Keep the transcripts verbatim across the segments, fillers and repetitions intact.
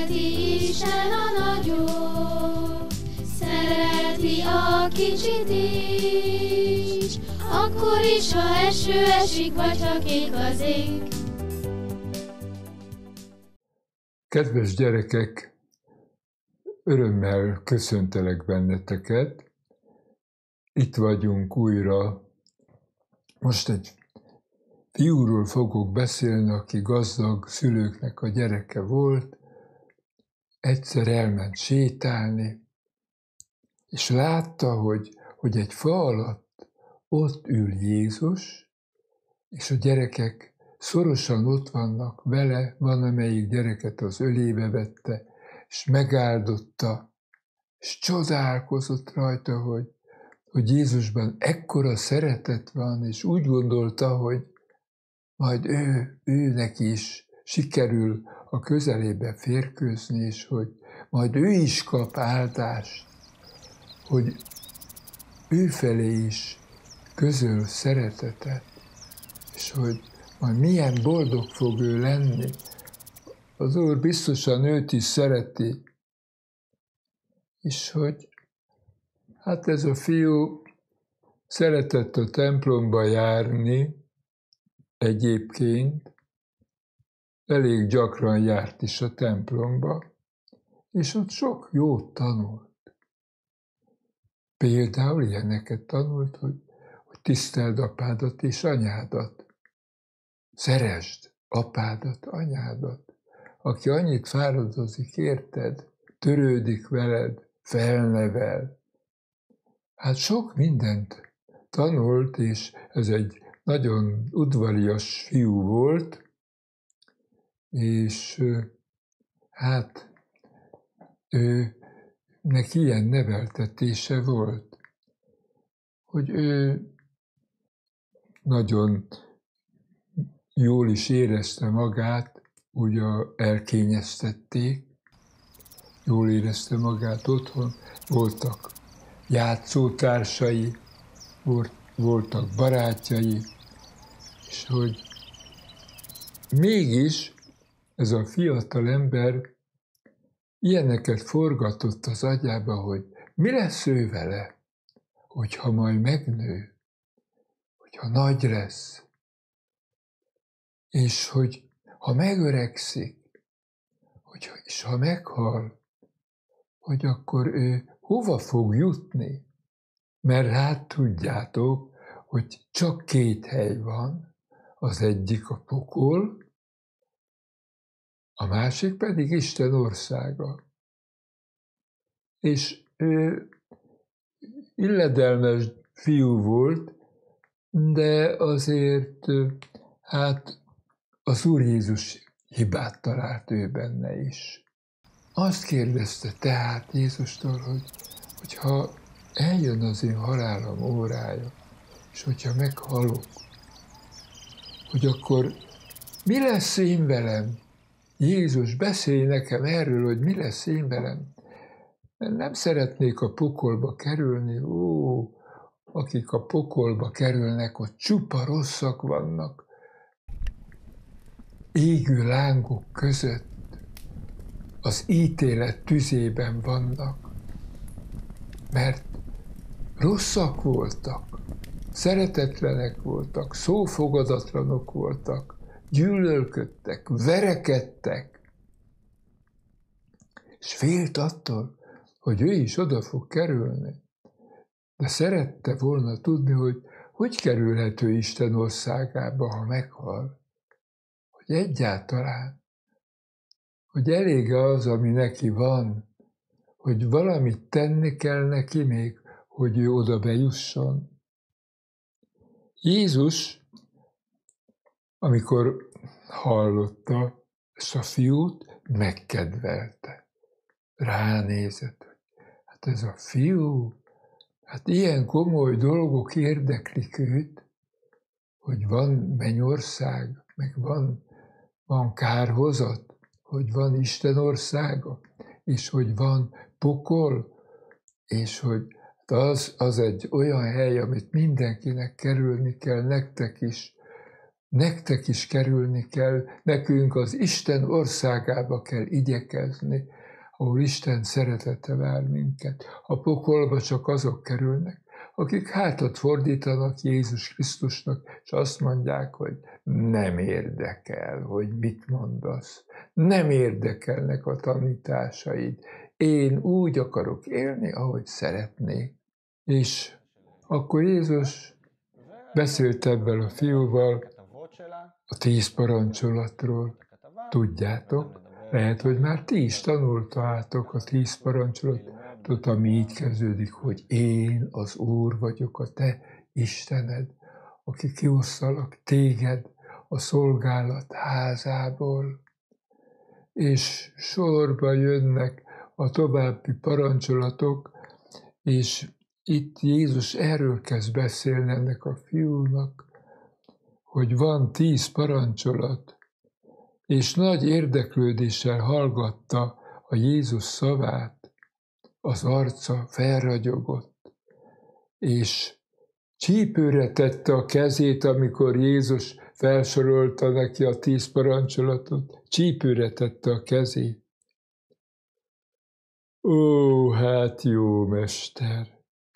Szereti Isten a nagyot, szereti a kicsit is, akkor is, ha eső esik, vagy ha kék az ég. Kedves gyerekek, örömmel köszöntelek benneteket. Itt vagyunk újra. Most egy fiúról fogok beszélni, aki gazdag szülőknek a gyereke volt. Egyszer elment sétálni, és látta, hogy, hogy egy fa alatt ott ül Jézus, és a gyerekek szorosan ott vannak vele, van, amelyik gyereket az ölébe vette, és megáldotta, és csodálkozott rajta, hogy, hogy Jézusban ekkora szeretet van, és úgy gondolta, hogy majd ő, őnek is sikerül a közelébe férkőzni, és hogy majd ő is kap áldást, hogy ő felé is közöl szeretetet, és hogy majd milyen boldog fog ő lenni. Az Úr biztosan őt is szereti, és hogy hát ez a fiú szeretett a templomba járni, egyébként elég gyakran járt is a templomba, és ott sok jót tanult. Például ilyeneket tanult, hogy, hogy tiszteld apádat és anyádat. Szeresd apádat, anyádat, aki annyit fáradozik érted, törődik veled, felnevel. Hát sok mindent tanult, és ez egy nagyon udvarias fiú volt, és hát ő, neki ilyen neveltetése volt, hogy ő nagyon jól is érezte magát, ugye elkényeztették, jól érezte magát otthon, voltak játszótársai, voltak barátjai, és hogy mégis ez a fiatal ember ilyeneket forgatott az agyába, hogy mi lesz ő vele, hogyha majd megnő, hogyha nagy lesz, és hogy ha megöregszik, hogy, és ha meghal, hogy akkor ő hova fog jutni? Mert hát tudjátok, hogy csak két hely van, az egyik a pokol, a másik pedig Isten országa. És ő illedelmes fiú volt, de azért hát az Úr Jézus hibát talált ő benne is. Azt kérdezte tehát Jézustól, hogy, hogy ha eljön az én halálom órája, és hogyha meghalok, hogy akkor mi lesz én velem? Jézus, beszélj nekem erről, hogy mi lesz én velem. Mert nem szeretnék a pokolba kerülni. Ó, akik a pokolba kerülnek, ott csupa rosszak vannak. Égő lángok között az ítélet tüzében vannak. Mert rosszak voltak, szeretetlenek voltak, szófogadatlanok voltak, gyűlölködtek, verekedtek, és félt attól, hogy ő is oda fog kerülni. De szerette volna tudni, hogy hogy kerülhet ő Isten országába, ha meghal. Hogy egyáltalán, hogy elég az, ami neki van, hogy valamit tenni kell neki még, hogy ő oda bejusson. Jézus, amikor hallotta ezt a fiút, megkedvelte. Ránézett, hogy hát ez a fiú, hát ilyen komoly dolgok érdeklik őt, hogy van mennyország, meg van, van kárhozat, hogy van Isten országa, és hogy van pokol, és hogy az, az egy olyan hely, amit mindenkinek kerülni kell, nektek is. nektek is kerülni kell, nekünk az Isten országába kell igyekezni, ahol Isten szeretete vár minket. A pokolba csak azok kerülnek, akik hátat fordítanak Jézus Krisztusnak, és azt mondják, hogy nem érdekel, hogy mit mondasz. Nem érdekelnek a tanításaid. Én úgy akarok élni, ahogy szeretnék. És akkor Jézus beszélt ebben a fiúval a tíz parancsolatról. Tudjátok, lehet, hogy már ti is tanultátok a tíz parancsolatot, ami így kezdődik, hogy én az Úr vagyok, a te Istened, aki kiosztalak téged a szolgálat házából. És sorba jönnek a további parancsolatok, és itt Jézus erről kezd beszélni ennek a fiúnak, hogy van tíz parancsolat, és nagy érdeklődéssel hallgatta a Jézus szavát, az arca felragyogott, és csípőre tette a kezét, amikor Jézus felsorolta neki a tíz parancsolatot, csípőre tette a kezét. Ó, hát jó, mester!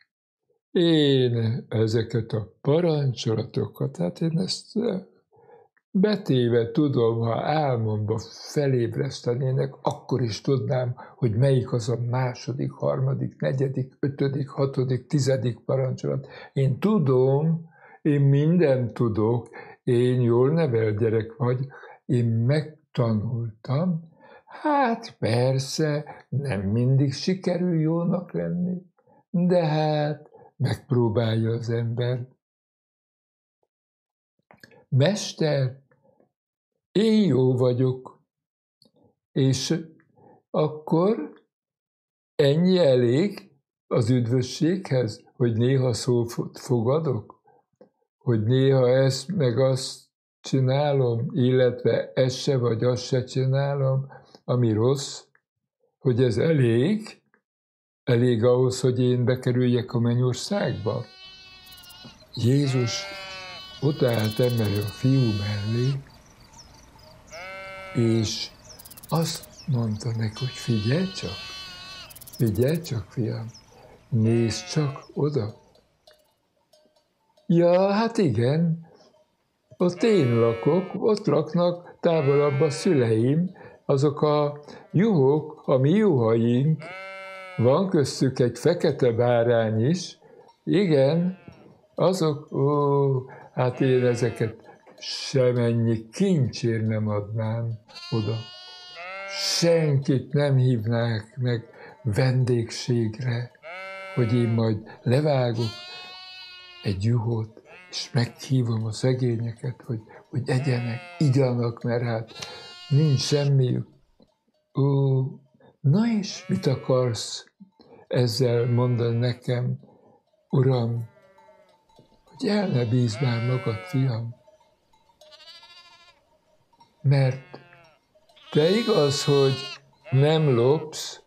Én ezeket a parancsolatokat, hát én ezt betéve tudom, ha álmomba felébresztenének, akkor is tudnám, hogy melyik az a második, harmadik, negyedik, ötödik, hatodik, tizedik parancsolat. Én tudom, én mindent tudok, én jól nevelt gyerek vagy, én megtanultam. Hát persze, nem mindig sikerül jónak lenni, de hát megpróbálja az ember. Mester, én jó vagyok, és akkor ennyi elég az üdvösséghez, hogy néha szót fogadok, hogy néha ezt meg azt csinálom, illetve ezt se vagy azt se csinálom, ami rossz, hogy ez elég, elég ahhoz, hogy én bekerüljek a mennyországba. Jézus odaállt emellé a fiú mellé, és azt mondta neki, hogy figyelj csak, figyelj csak, fiam, nézd csak oda. Ja, hát igen, ott én lakok, ott laknak távolabb a szüleim, azok a juhok, a mi juhaink, van köztük egy fekete bárány is, igen, azok, ó, hát én ezeket semennyi kincsért nem adnám oda. Senkit nem hívnák meg vendégségre, hogy én majd levágok egy juhot, és meghívom a szegényeket, hogy, hogy egyenek, igyanak, mert hát nincs semmiük. Ó, na és mit akarsz ezzel mondani nekem, Uram, hogy el ne bízd már magad, fiam? Mert te igaz, hogy nem lopsz,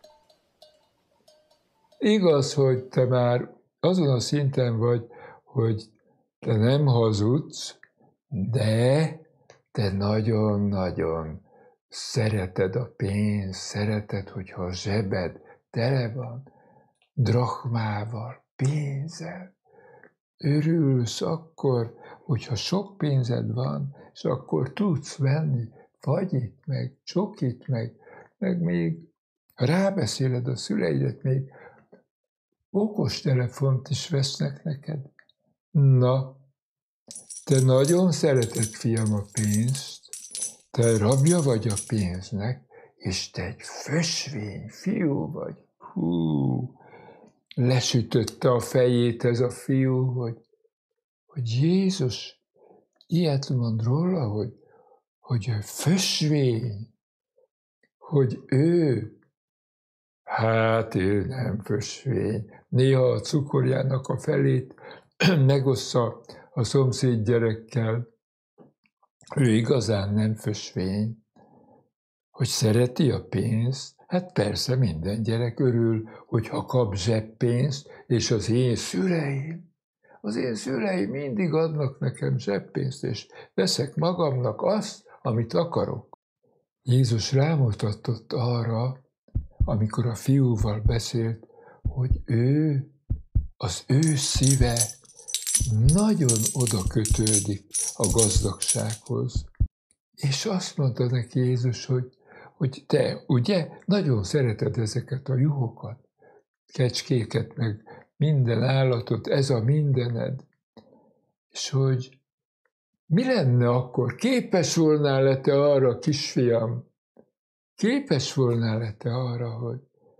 igaz, hogy te már azon a szinten vagy, hogy te nem hazudsz, de te nagyon-nagyon szereted a pénzt, szereted, hogyha a zsebed tele van drachmával, pénzzel. Örülsz akkor, hogyha sok pénzed van, és akkor tudsz venni fagyit, meg csokit, meg, meg még rábeszéled a szüleidet, még okostelefont is vesznek neked. Na, te nagyon szereted, fiam, a pénzt, te rabja vagy a pénznek, és te egy fösvény fiú vagy. Hú, lesütötte a fejét ez a fiú, hogy, hogy Jézus ilyet mond róla, hogy, hogy ő fösvény, hogy ő, hát ő nem fösvény. Néha a cukorjának a felét megossza a szomszéd gyerekkel. Ő igazán nem fösvény. Hogy szereti a pénzt? Hát persze minden gyerek örül, hogyha kap zseppénzt, és az én szüleim, az én szüleim mindig adnak nekem zseppénzt, és veszek magamnak azt, amit akarok. Jézus rámutatott arra, amikor a fiúval beszélt, hogy ő, az ő szíve nagyon oda kötődik a gazdagsághoz. És azt mondta neki Jézus, hogy, hogy te, ugye, nagyon szereted ezeket a juhokat, kecskéket, meg minden állatot, ez a mindened. És hogy mi lenne akkor? Képes volnál-e te arra, kisfiam? Képes volnál-e te arra, hogy,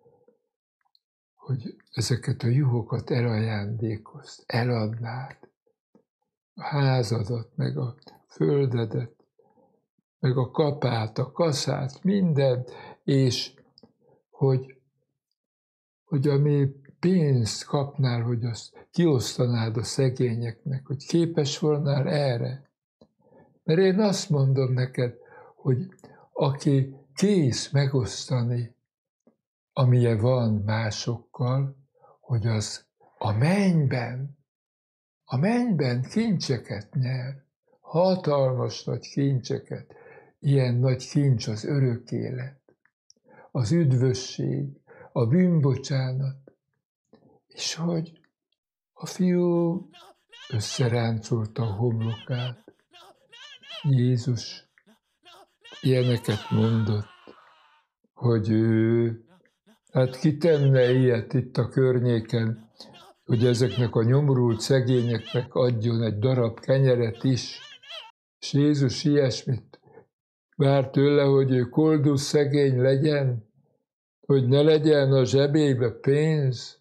hogy ezeket a juhokat elajándékozd, eladnád? A házadat, meg a földedet, meg a kapát, a kaszát, mindent, és hogy, hogy ami pénzt kapnál, hogy azt kiosztanád a szegényeknek, hogy képes volnál erre. Mert én azt mondom neked, hogy aki kész megosztani, amilyen van másokkal, hogy az a mennyben, a mennyben kincseket nyer, hatalmas nagy kincseket, ilyen nagy kincs az örök élet, az üdvösség, a bűnbocsánat, és hogy a fiú összeráncolta a homlokát. Jézus ilyeneket mondott, hogy ő, hát ki tenne ilyet itt a környéken, hogy ezeknek a nyomorult szegényeknek adjon egy darab kenyeret is. És Jézus ilyesmit vár tőle, hogy ő koldus szegény legyen, hogy ne legyen a zsebébe pénz.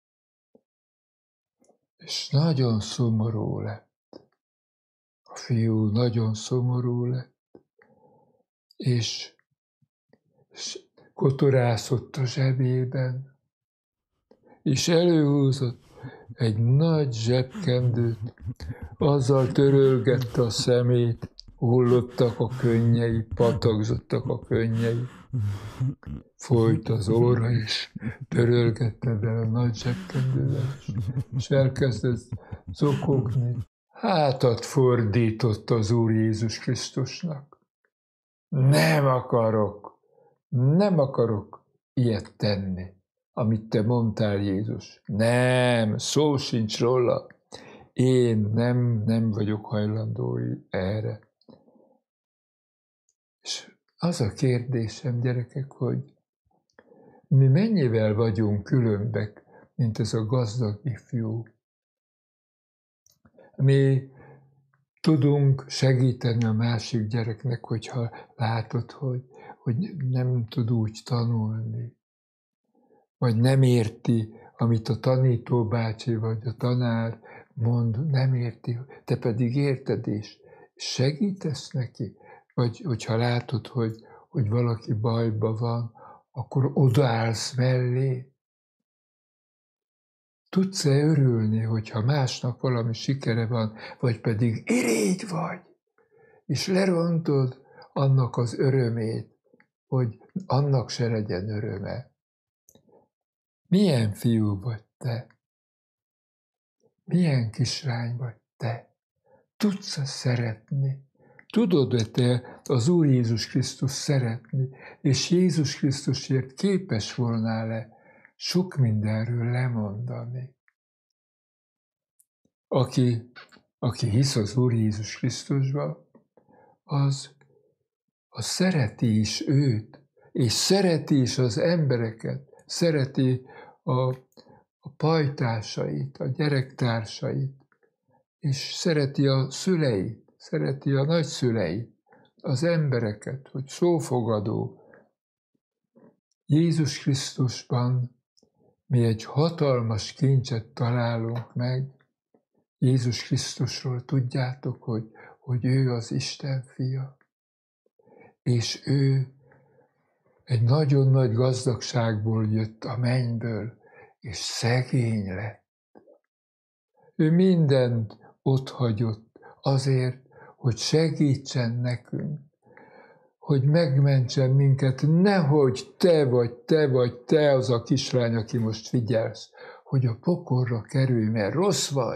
És nagyon szomorú lett. A fiú nagyon szomorú lett. És, és kotorászott a zsebében, és előhúzott egy nagy zsebkendőt, azzal törölgette a szemét, hullottak a könnyei, patagzottak a könnyei, folyt az óra is, törölgette be a nagy zsebkendővel, és elkezdett zokogni. Hátat fordított az Úr Jézus Krisztusnak. Nem akarok, nem akarok ilyet tenni, amit te mondtál, Jézus. Nem, szó sincs róla. Én nem, nem vagyok hajlandó erre. És az a kérdésem, gyerekek, hogy mi mennyivel vagyunk különbek, mint ez a gazdag ifjú. Mi tudunk segíteni a másik gyereknek, hogyha látod, hogy, hogy nem tud úgy tanulni, vagy nem érti, amit a tanítóbácsi vagy a tanár mond, nem érti, te pedig érted és segítesz neki, vagy hogyha látod, hogy, hogy valaki bajba van, akkor odaállsz mellé. Tudsz-e örülni, hogyha másnak valami sikere van, vagy pedig irigy vagy, és lerontod annak az örömét, hogy annak se legyen öröme. Milyen fiú vagy te? Milyen kislány vagy te? Tudsz-e szeretni? Tudod-e te az Úr Jézus Krisztus szeretni, és Jézus Krisztusért képes volnál-e sok mindenről lemondani? Aki, aki hisz az Úr Jézus Krisztusba, az, az szereti is őt, és szereti is az embereket, szereti a, a pajtásait, a gyerektársait, és szereti a szüleit, szereti a nagyszüleit, az embereket, hogy szófogadó. Jézus Krisztusban mi egy hatalmas kincset találunk meg. Jézus Krisztusról tudjátok, hogy, hogy ő az Isten fia. És ő egy nagyon nagy gazdagságból jött a mennyből, és szegény lett. Ő mindent otthagyott azért, hogy segítsen nekünk, hogy megmentsen minket, nehogy te vagy, te vagy, te az a kislány, aki most figyelsz, hogy a pokolra kerülj, mert rossz vagy,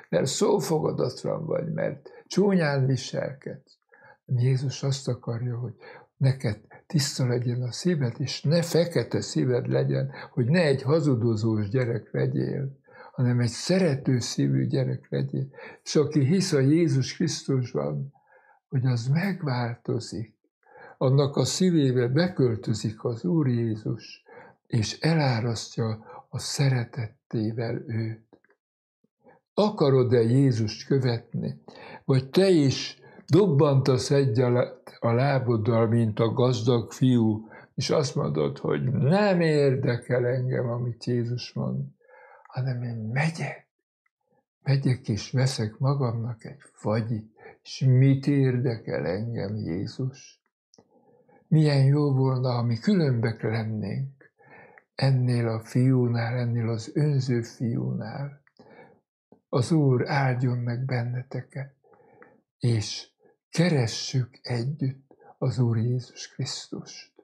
mert szófogadatlan vagy, mert csúnyán viselkedsz. Jézus azt akarja, hogy neked tiszta legyen a szíved, és ne fekete szíved legyen, hogy ne egy hazudozós gyerek legyél, hanem egy szerető szívű gyerek legyél. És aki hisz a Jézus Krisztusban, hogy az megváltozik, annak a szívébe beköltözik az Úr Jézus, és elárasztja a szeretettével őt. Akarod-e Jézust követni? Vagy te is dobbantasz egy a láboddal, mint a gazdag fiú, és azt mondod, hogy nem érdekel engem, amit Jézus mond, hanem én megyek. Megyek és veszek magamnak egy fagyit, és mit érdekel engem Jézus? Milyen jó volna, ha mi különbek lennénk ennél a fiúnál, ennél az önző fiúnál. Az Úr áldjon meg benneteket, és keressük együtt az Úr Jézus Krisztust.